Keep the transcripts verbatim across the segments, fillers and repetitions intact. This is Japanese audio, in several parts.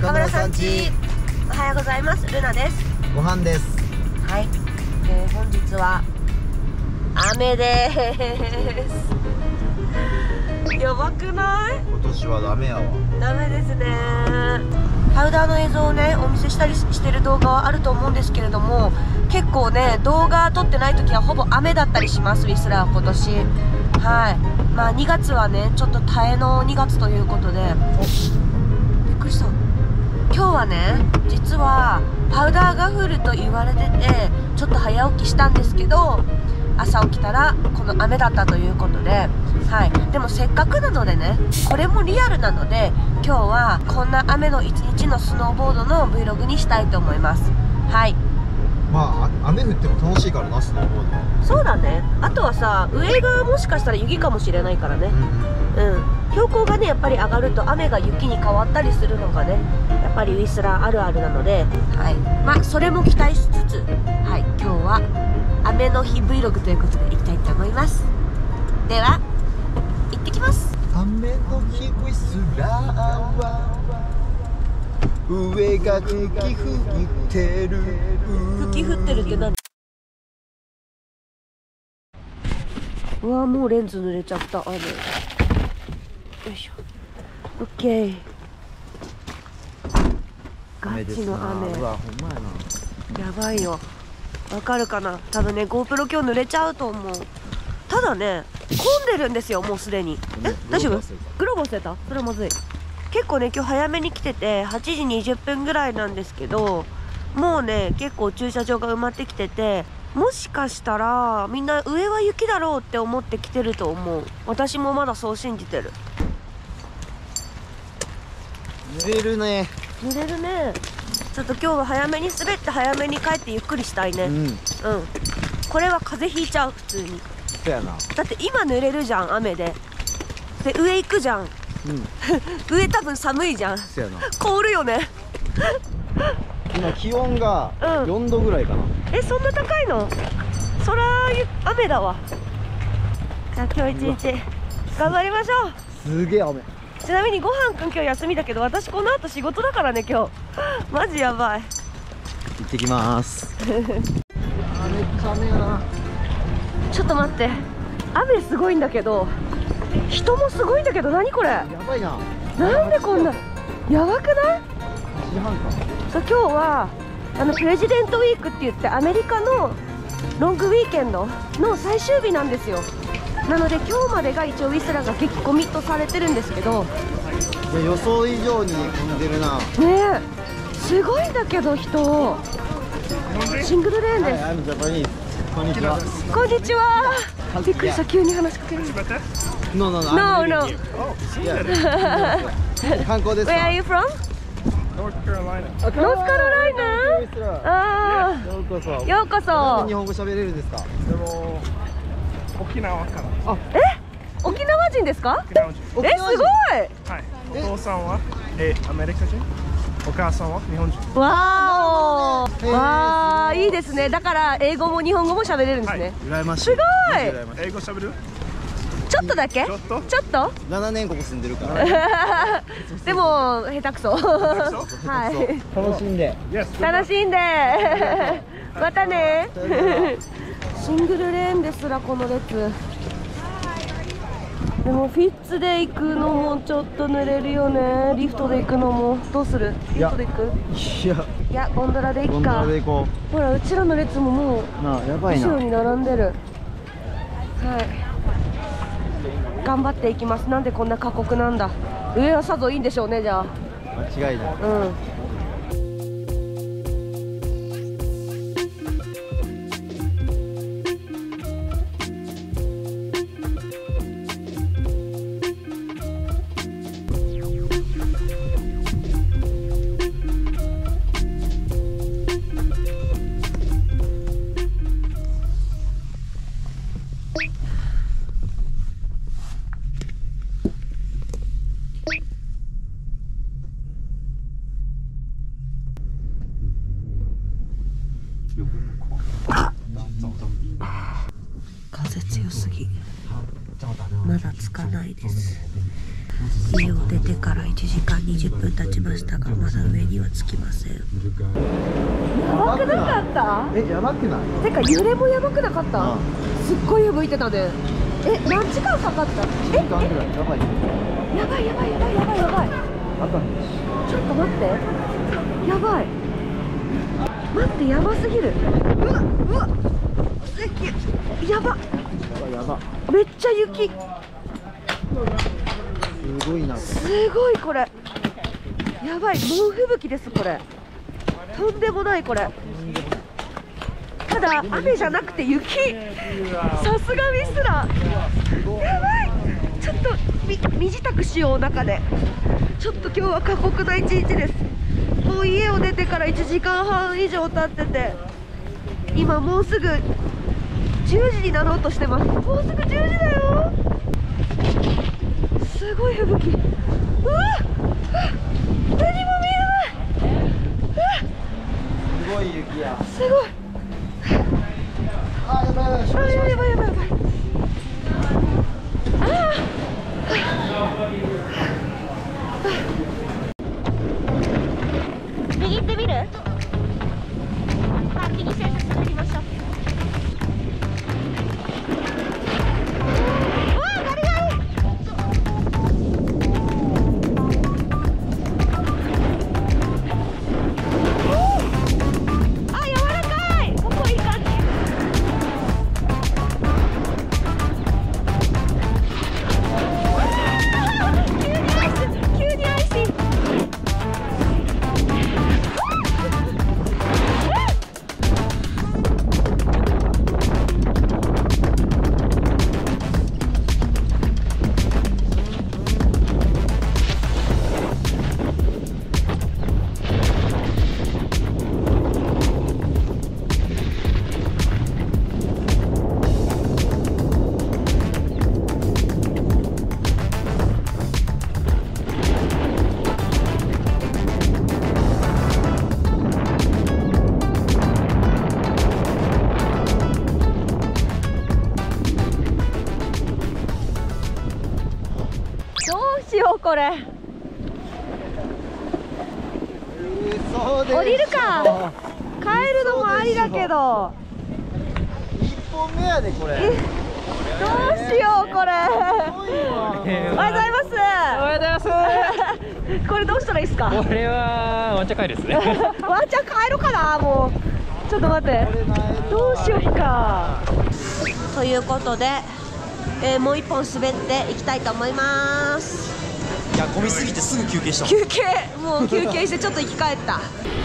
中村さんち。おはようございます。ルナです。 ご飯です。 はい、えー、本日は雨です。やばくない？ 今年はダメやわ。 ダメですね。パウダーの映像をねお見せしたりしてる動画はあると思うんですけれども、結構ね動画撮ってない時はほぼ雨だったりします。ウィスラー今年。はい、まあにがつはねちょっと耐えのにがつということで、びっくりした。今日はね実はパウダーが降ると言われててちょっと早起きしたんですけど、朝起きたらこの雨だったということで、はい、でもせっかくなのでねこれもリアルなので今日はこんな雨の一日のスノーボードの Vlog にしたいと思います。はい、 まあ雨降っても楽しいからな、スノーボード。 そうだね。あとはさ上がもしかしたら雪かもしれないからね。うん、うん、標高がねやっぱり上がると雨が雪に変わったりするのがねやっぱりウィスラーあるあるなので、はい、まあそれも期待しつつ、はい、今日は雨の日 Vlog ということでいきたいと思います。では行ってきます。 雨の日ウィスラーは上が吹き降ってる。 吹き降ってるって何？うわもうレンズ濡れちゃった。雨よいしょ。オッケー。ガチの雨。 うわほんまやな。 やばいよ。わかるかな。多分ね GoPro 今日濡れちゃうと思う。ただね混んでるんですよもうすでに。え大丈夫？グローブ忘れた？それまずい。結構ね今日早めに来ててはちじにじゅっぷんぐらいなんですけど、もうね結構駐車場が埋まってきてて、もしかしたらみんな上は雪だろうって思って来てると思う。私もまだそう信じてる。 濡れるね。 濡れるね。ちょっと今日は早めに滑って早めに帰ってゆっくりしたいね。うん、うん、これは風邪ひいちゃう普通に。 そうやな。 だって今濡れるじゃん雨で。で上行くじゃん。うん、上多分寒いじゃん。 そうやな。 凍るよね。 今気温がよんどぐらいかな。 えそんな高いの？そら雨だわ。じゃあ今日一日頑張りましょう。 すげえ雨。 ちなみにごはんくん今日休みだけど私この後仕事だからね今日。マジやばい。 行ってきます。めっちゃ雨やな。 ちょっと待って、雨すごいんだけど人もすごいんだけど、何これやばいな。 なんでこんなやばくない？そう今日はあのプレジデントウィークって言ってアメリカのロングウィーケンドの最終日なんですよ。なので今日までが一応ウィスラーが激混みとされてるんですけど、 いや予想以上に混んでるな。 ねえすごいんだけど人。シングルレーンです。 こんにちは。 こんにちは。びっくりした、急に話しかける。 No no no no。 観光ですか？ Where are you from? North Carolina. North Carolina? ああ。 ようこそ。 ようこそ。 なんで日本語喋れるんですか？ でも沖縄から。 あ、え？沖縄人ですか？ 沖縄人。 え、すごい。 はい。お父さんはえアメリカ人。お母さんは日本人。 わーお。わあ、いいですね。だから英語も日本語も喋れるんですね。 羨ましい。 すごい。 英語喋る？ ちょっとだけ？ちょっと？ちょっと？ ななねんここ住んでるから。 でも下手くそ。はい。 楽しんで。 楽しんで。またね。シングルレーンですらこの列。でもフィッツで行くのもちょっと濡れるよね。リフトで行くのもどうする？リフトで行く？ いやいやゴンドラで行くか。 ゴンドラで行こう。ほらうちらの列ももうなあやばいな。 後ろに並んでる。はい。頑張っていきます。なんでこんな過酷なんだ。上はさぞいいんでしょうねじゃあ。 間違いない。 うん。風強すぎ、まだつかないです。 家を出てからいちじかんにじゅっぷん経ちましたが、まだ上には着きません。やばくなかった？ え、やばくない？ てか揺れもやばくなかった？ うん、 すっごい吹いてたね。え、何時間かかった？え、 いちじかんぐらい。やばいやばいやばいやばいやばいやばい。 あとにちょっと待って、やばい、待って、やばすぎる。うわうわ、やば、 やば、 めっちゃ雪、 すごいな。 すごい、これやばい、猛吹雪です。これとんでもない。これただ雨じゃなくて雪、さすがミスラ、やばい。ちょっとみ身支度しよう。中でちょっと今日は過酷な一日です。もう家を出てからいちじかんはん以上経ってて、今もうすぐじゅうじになろうとしてます。もうすぐじゅうじだよ。すごい吹雪。うわっ、何も見えない。 すごい雪や。 すごい。 あ、やばいやばい。 あ、やばいやばいやばい。ああ。右行ってみる？あ、右線進みましょう。うわあ、ガリガリ。あ、柔らかい。ここいい感じ。急にアイス、急にアイス。これ降りるか。帰るのもありだけど、 一本目やでこれ。 どうしようこれ。おはようございます。 おはようございます。 これどうしたらいいですか？ これはワンチャン帰るですね。 ワンチャン帰ろうかな。もうちょっと待って、どうしようか。ということで、えー、もう一本滑っていきたいと思います。 いや、混みすぎてすぐ休憩したもん。 休憩、もう休憩してちょっと生き返った。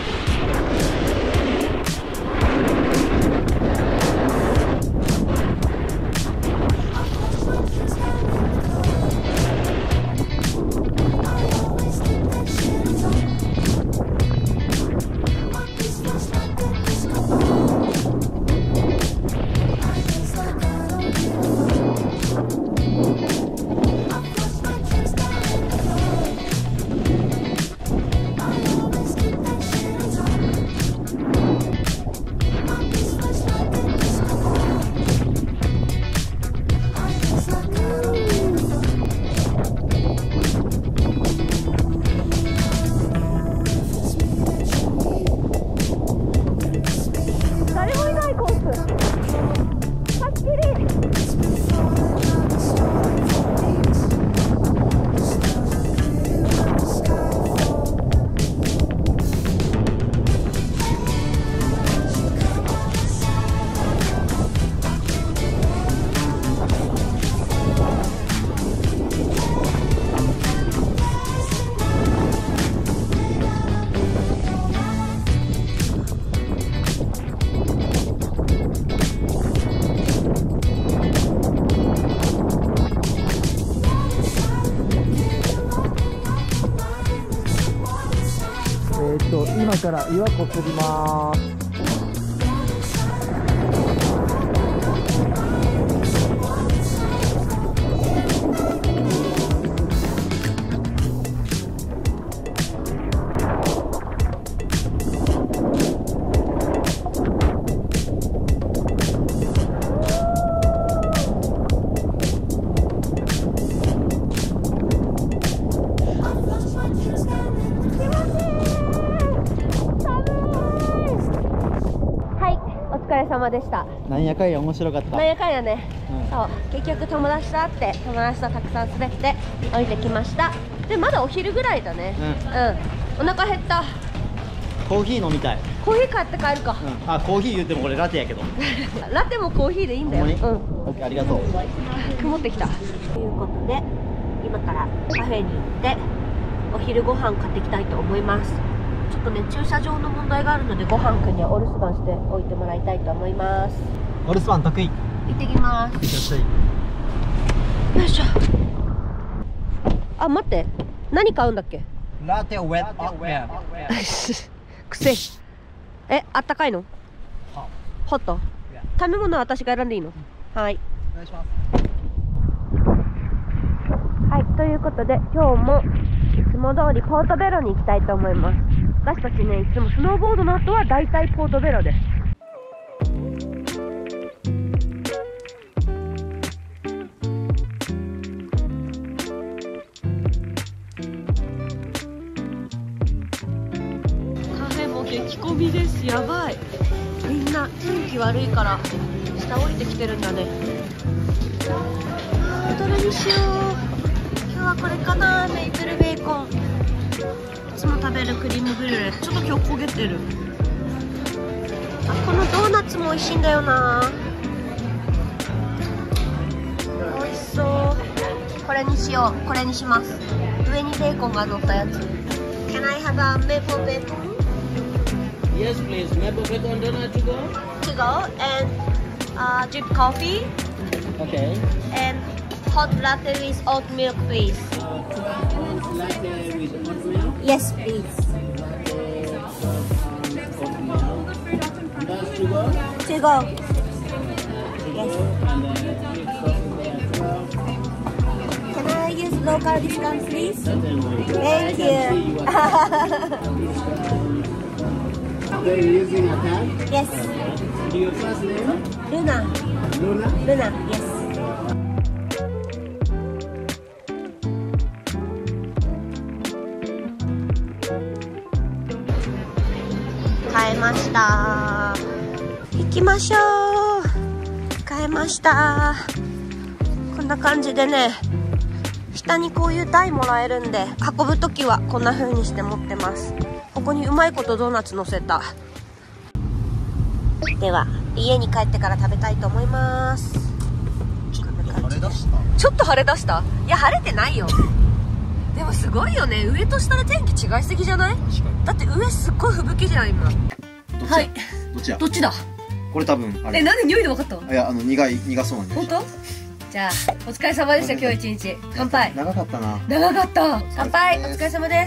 今から岩こすります。 様でした。 なんやかんや面白かった。 なんやかんやね、 うん、 そう結局友達と会って友達とたくさん滑って降りてきました。でまだお昼ぐらいだね。うん、うん、お腹減った。 コーヒー飲みたい。 コーヒー買って帰るか。 うん、あ、コーヒー言ってもこれラテやけどラテもコーヒーでいいんだよ。うん、 オッケー、ありがとう。 曇ってきたということで、今からカフェに行ってお昼ご飯買ってきたいと思います。ちょっとね、駐車場の問題があるので、ご飯くんにはお留守番しておいてもらいたいと思います。 お留守番得意。 行ってきます。 いってらっしゃい。 よいしょ。あ、待って、何買うんだっけ。 ラテウェットくせえ。あったかいの？ホット？食べ物は私が選んでいいの？はい、 お願いします。 はい、ということで今日もいつも通りポートベロに行きたいと思います。私たちね、いつもスノーボードの後はだいたいポートベロです。カフェも激混みです。やばい、みんな天気悪いから下降りてきてるんだね。どれにしよう。今日はこれかな。メイプルベーコン。いつも食べるクリームブリュレ。ちょっと今日焦げてる。あ、このドーナツも美味しいんだよな。美味しそう。これにしよう。これにします。上にベーコンが乗ったやつ。Can I have a maple bacon? Yes, please. Maple bacon donut to go. To go and uh, drip coffee. Okay. And hot latte with oat milk, please. Latte with oat milk. Yes, please. Does to go? To go. Yes. And then coffee as well. Can I use local discount, please? Certainly. Thank you. So you're using a card? Yes. Do your first name? Luna. Luna? Luna. Yes. 買えました。行きましょう。買えました。こんな感じでね、下にこういう台もらえるんで、運ぶときはこんな風にして持ってます。ここにうまいことドーナツ乗せた。では家に帰ってから食べたいと思います。 ちょっと晴れ出した。 ちょっと晴れ出した。いや、晴れてないよ。でもすごいよね、上と下で天気違いすぎじゃない？だって上すっごい吹雪じゃん今。はい。 どっちや？ どっちだ？ これ多分あれ。 え、なんで匂いで分かったの？ いや、あの苦い苦そうな匂い。 本当？じゃあお疲れ様でした。今日一日乾杯。 長かったな。 長かった。乾杯。お疲れ様です。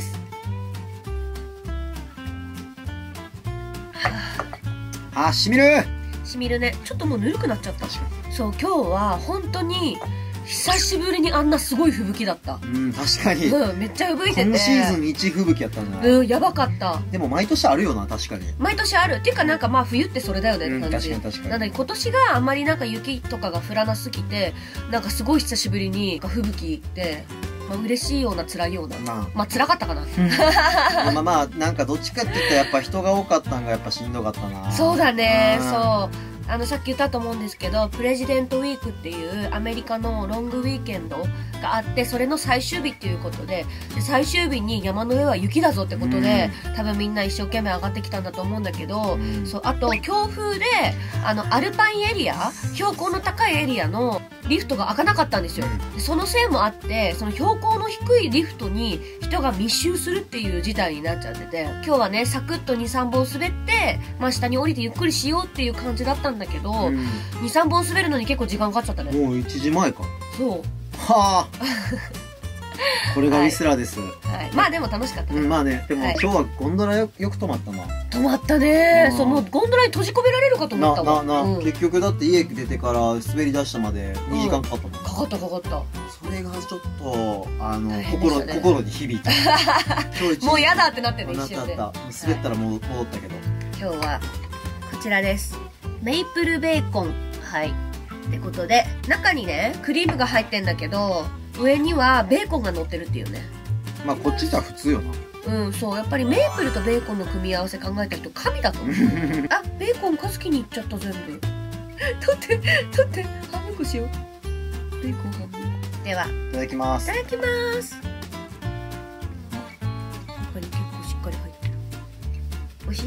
あ、しみる。 しみるね。ちょっともうぬるくなっちゃった。そう、今日は本当に久しぶりにあんなすごい吹雪だった。 うん、確かに。 うん、めっちゃ吹雪いてて。 今シーズン一吹雪やったんじゃない？ うん、やばかった。 でも毎年あるよな、確かに。 毎年ある。っていうかなんかまあ冬ってそれだよねって感じ。 うん、確かに確かに。 なんだけど今年があんまりなんか雪とかが降らなすぎて、なんかすごい久しぶりに吹雪で、まあ嬉しいような辛いような。まあ、まあ辛かったかな。 まあまあ、なんかどっちかって言ったらやっぱ人が多かったんがやっぱしんどかったな。 そうだね、そう。あのさっき言ったと思うんですけど、プレジデントウィークっていうアメリカのロングウィーケンドがあって、それの最終日っていうことで、で最終日に山の上は雪だぞってことで、多分みんな一生懸命上がってきたんだと思うんだけど、そう、あと強風であのアルパインエリア、標高の高いエリアのリフトが開かなかったんですよ。でそのせいもあって、その標高の低いリフトに人が密集するっていう事態になっちゃってて、今日はねサクッと にさんぼん滑って、まあ、下に降りてゆっくりしようっていう感じだったんだけど、うん、にさんぼん滑るのに結構時間かかっちゃったね。 もういちじまえか。 そうはあこれがウィスラーです、 はいはい、まあでも楽しかったね、 うん、まあね、でも、はい、今日はゴンドラ よ, よく止まったな。 止まったね。そう、もうゴンドラに閉じ込められるかと思ったわ。 ななな、うん、結局だって家出てから滑り出したまでにじかんかかったもん、うん、 かかったかかった。 それがちょっとあの、ね、心, 心に響いたもう嫌だってなってね、一瞬で。 滑ったら戻ったけど、 今日はこちらです。メイプルベーコン。はい。ってことで、中にね、クリームが入ってんだけど、上にはベーコンが乗ってるっていうね。 まあこっちじゃ普通よな。 うん、そうやっぱりメープルとベーコンの組み合わせ考えた人神だと思うあ、ベーコンかすきにいっちゃった全部取って取って半分こしよう。ベーコン半分こでは、 いただきまいす。 ただきます中に結構しっかり入ってる。美味しい？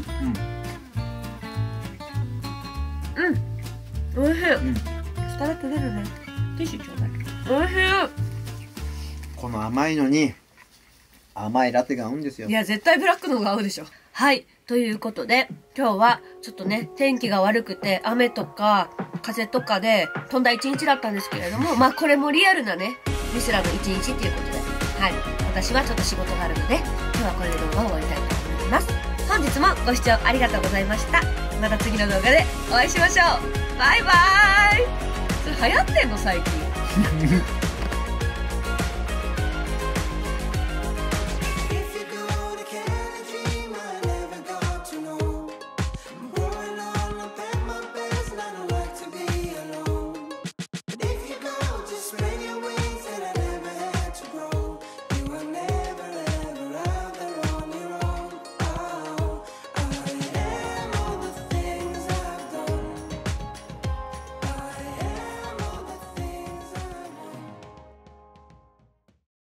うんうん、おいしい。 うんスタラ取れるね。ティッシュちょうだい。おいしい。 この甘いのに甘いラテが合うんですよ。 いや、絶対ブラックの方が合うでしょ。はい。ということで、今日はちょっとね、天気が悪くて、雨とか、風とかで飛んだ一日だったんですけれども、まあこれもリアルなね、ミスラの一日っていうことで、はい。私はちょっと仕事があるので、今日はこれで動画を終わりたいと思います。本日もご視聴ありがとうございました。また次の動画でお会いしましょう。バイバーイ。それ流行ってんの最近。